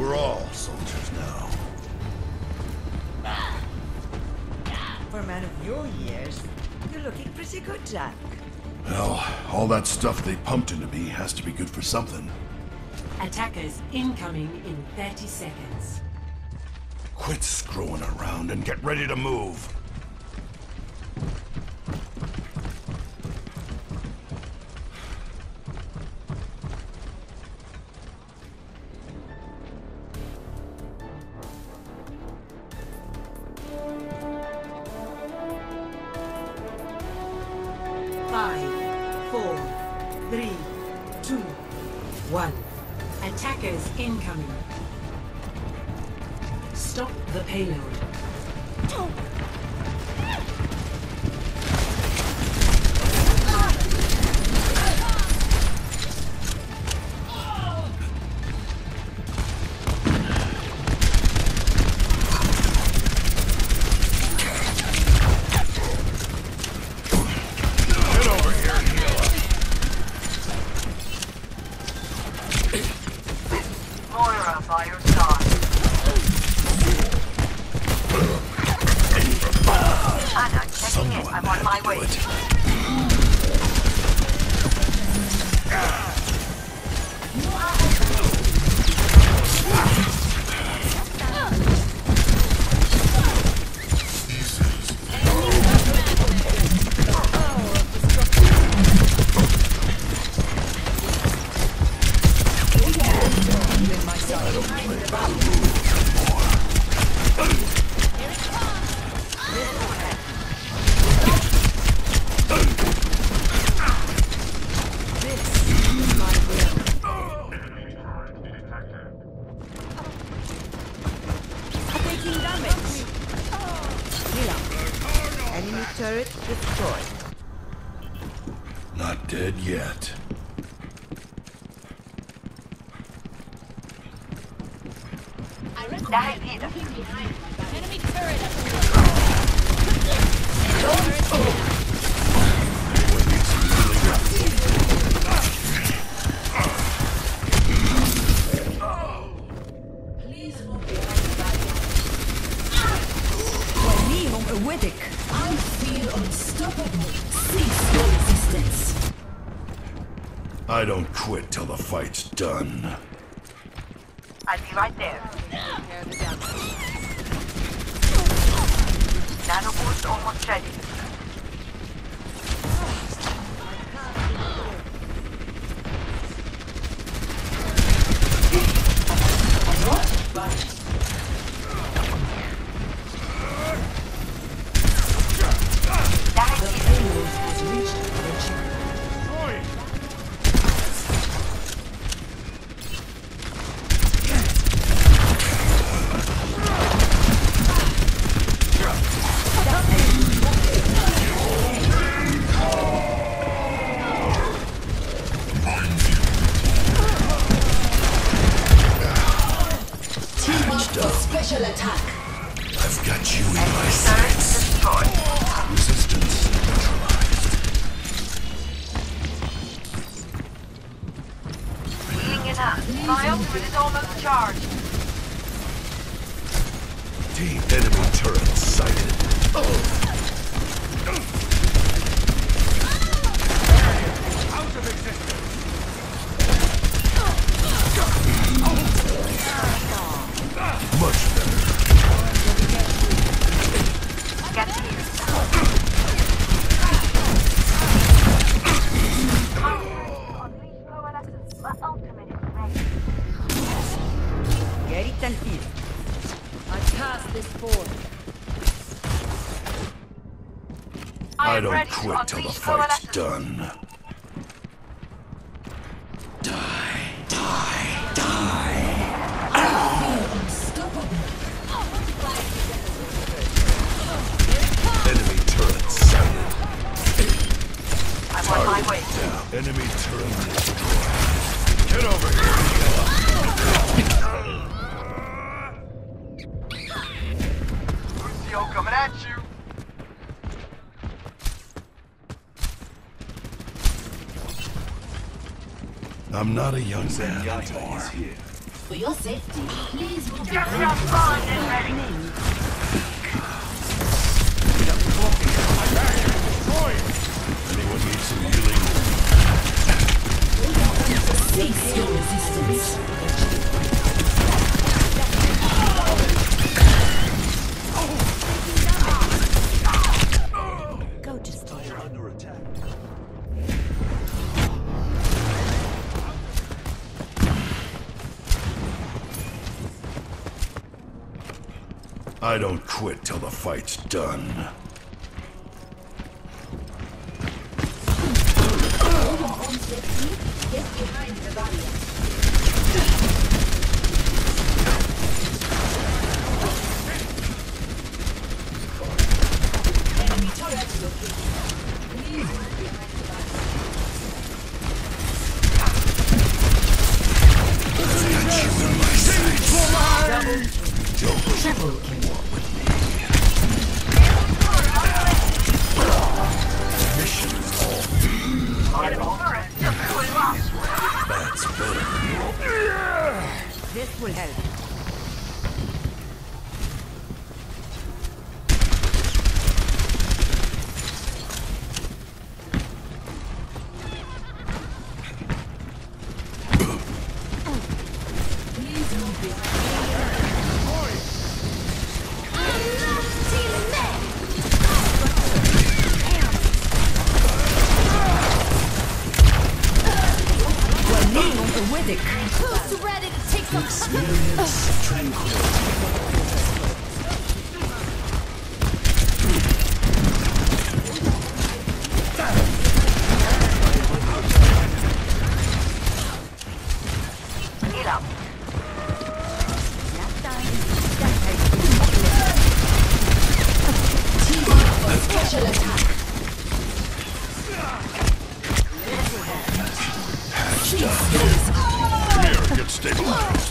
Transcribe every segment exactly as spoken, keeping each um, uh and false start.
We're all soldiers now. For a man of your years, you're looking pretty good, Jack. Well, all that stuff they pumped into me has to be good for something. Attackers incoming in thirty seconds. Quit screwing around and get ready to move. Five, four, three, two, one. Attackers incoming. Stop the payload. Moira by your side. Anna, checking in. I'm on my way. Enemy turret destroyed. Not dead yet. Dahil dito. Enemy turret up. I feel unstoppable. Cease your resistance. I don't quit till the fight's done. I'll be right there. Nano boost almost ready. Special attack. I've got you in my sights. Resistance neutralized. Healing it up. File is almost charged. Team enemy turret sighted. Oh. Out of existence. Much better. Get here. Get it and hit. I pass this forward. I don't quit till the fight's done. Die, die, die. Enemy turret sighted. I'm on my way. Down. Enemy turret destroyed. Get over here. Lucio coming at you. I'm not a young man anymore. For your safety, please move Just your spawn is ready. Anyone need some healing? Cease your resistance. Go to stay. Under attack. I don't quit till the fight's done. Get behind the barrier. Enemy turret located. Please move behind the barrier. Triple kill. Get over it. Just cool off. That's better. This will help. Please move behind. Who's ready to take some? Experience tranquility. Heal up. Special attack. Come here, get stabilized.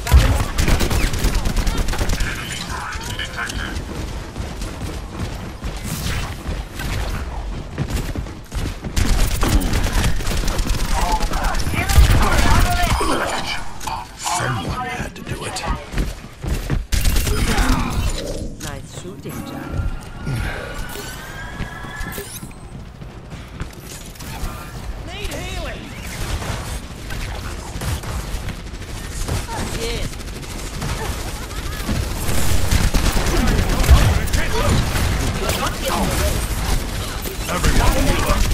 Someone had to do it. Nice shooting, Jack. Need healing. Yes. Everyone heal up.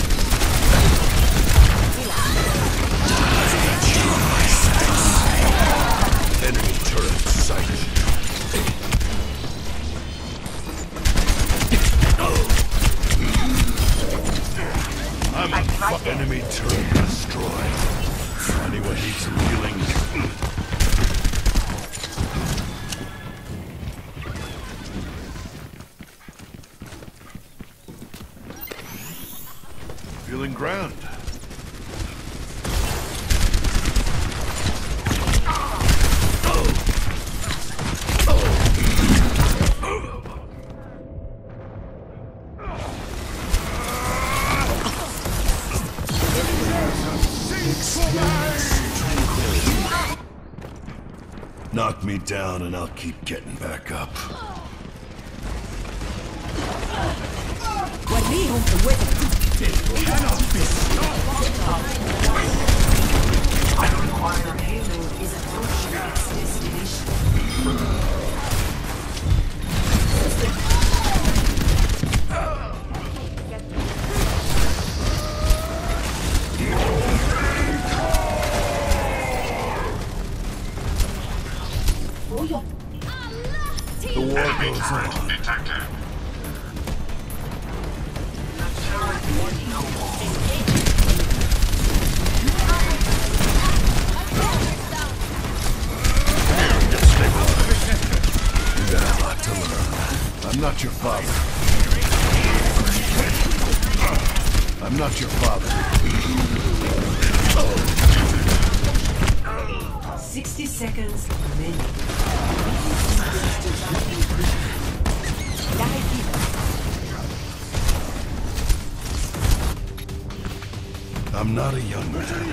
Enemy turret sighted. I'm on fu- enemy turret destroyed. Anyone need some healing? Feeling grand. Knock me down and I'll keep getting back up. Our payload is approaching its destination. For your The war goes on. Get stabilized. You got a lot to learn. I'm not your father. I'm not your father. sixty seconds remaining. I'm not a young man.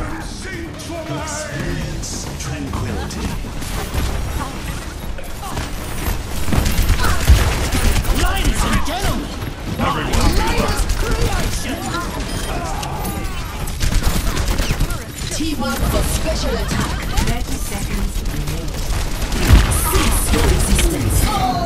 Experience tranquility. Ladies and gentlemen, Team up for special attack. thirty seconds remaining. Cease your resistance.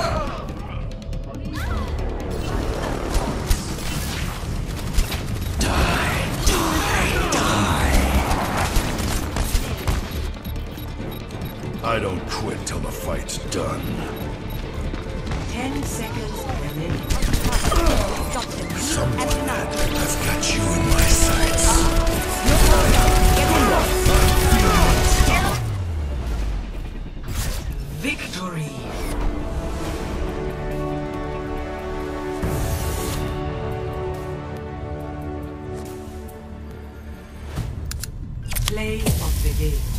I don't quit till the fight's done. Ten seconds remaining. Someone, I've got you in my sights. Victory! Play of the game.